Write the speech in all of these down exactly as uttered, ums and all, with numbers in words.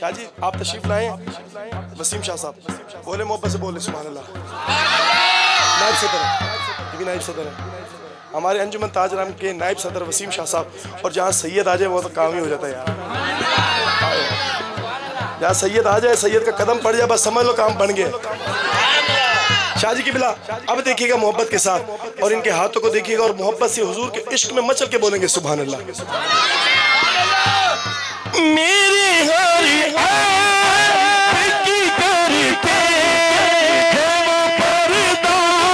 हाजी आप तशरीफ लाए वसीम शाह साहब, बोले मोहब्बत से बोले सुभान अल्लाह। नायब सदर है, ये भी नायब सदर है हमारे अंजुमन ताजराम के नायब सदर वसीम शाह साहब। और जहाँ सैयद आ जाए वो तो काम ही हो जाता है यार। जहाँ सैयद आ जाए, सैयद का कदम पड़ जाए, बस समझ लो काम बन गए। शाहजी की बिला अब देखिएगा मोहब्बत के साथ, और इनके हाथों को देखिएगा और मोहब्बत से हुजूर के इश्क में मचल के बोलेंगे सुभान अल्लाह। मेरे हरी की करते हैं वो पर्दा,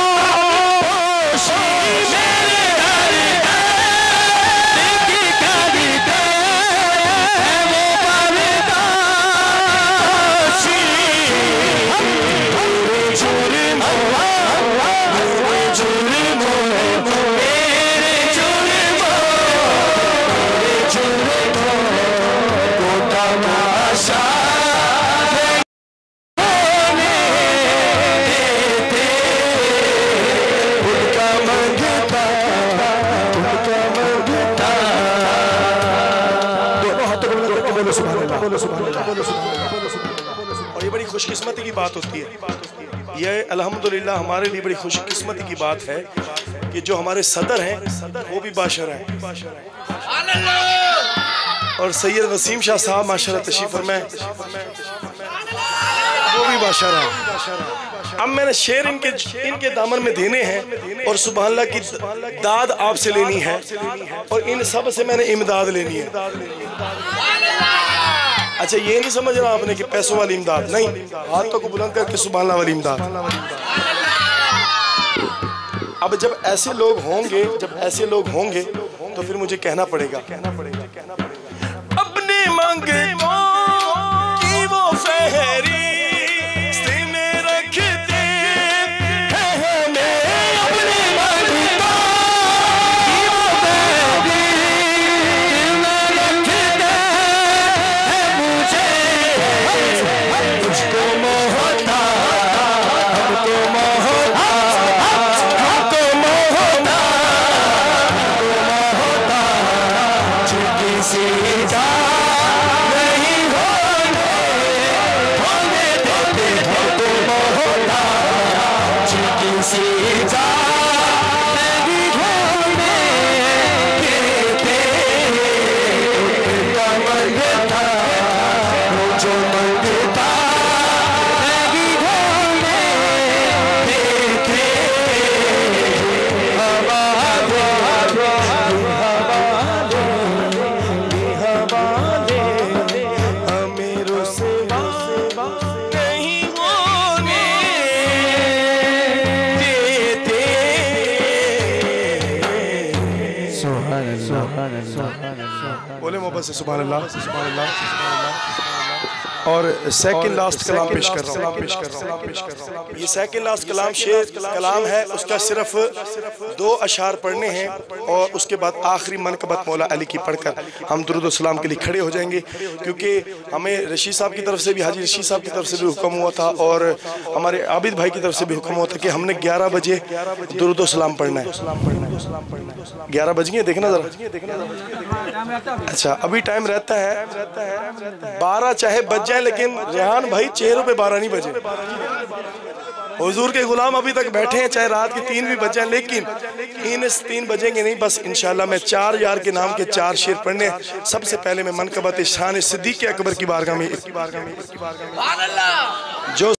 मेरे हरी की करते हैं वो पर्दा, और ये बड़ी खुशकिस्मती की बात होती है। ये अल्हम्दुलिल्लाह हमारे लिए बड़ी खुशकिस्मती की बात है कि जो हमारे सदर हैं वो भी बाशर हैं, और सैयद वसीम शाह साहब माशाअल्लाह तशरीफ फरमाए वो भी बाशर हैं। अब मैंने शेर इनके इनके दामन में देने हैं और सुभान अल्लाह की दाद आपसे लेनी है, और इन सब से मैंने इमदाद लेनी है। अच्छा ये नहीं समझ रहा आपने कि पैसों वाली इमदाद नहीं, हाथों को बुलंद करके सुभान अल्लाह वाली इमदाद। अब जब ऐसे लोग होंगे जब ऐसे लोग होंगे तो फिर मुझे कहना पड़ेगा कहना पड़ेगा कहना पड़ेगा अपने मांगे की वो फहरी बोले मोहब्बत से सुभान अल्लाह सुभान अल्लाह सुभान अल्लाह। और सेकंड लास्ट कलाम पेश कर रहा हूँ पेश कर रहा हूँ पेश कर रहा हूँ ये सेकंड लास्ट कलाम शेर कलाम है, उसका सिर्फ दो अशार पढ़ने हैं और उसके बाद आखिरी मनकबत मौला अली की पढ़कर हम दुरूद सलाम के लिए खड़े हो जाएंगे, क्योंकि हमें रशीद साहब की तरफ से भी हाजी रशीद साहब की तरफ से भी हुक्म हुआ था और हमारे आबिद भाई की तरफ से भी हुक्म हुआ था कि हमने ग्यारह बजे दुरूद सलाम पढ़ना है। ग्यारह बज गए देखना जरा। अच्छा अभी टाइम रहता है बारह चाहे बज जाए, लेकिन रेहान भाई चेहरों पे बारह नहीं बजे। हुजूर के गुलाम अभी तक बैठे हैं चाहे रात के तीन भी बज जाए, लेकिन तीन तीन बजेंगे नहीं। बस इंशाल्लाह मैं चार यार के नाम के चार शेर पढ़ने। सबसे पहले मैं मनकबत शान सिद्दीक़ अकबर की बारगाह में जो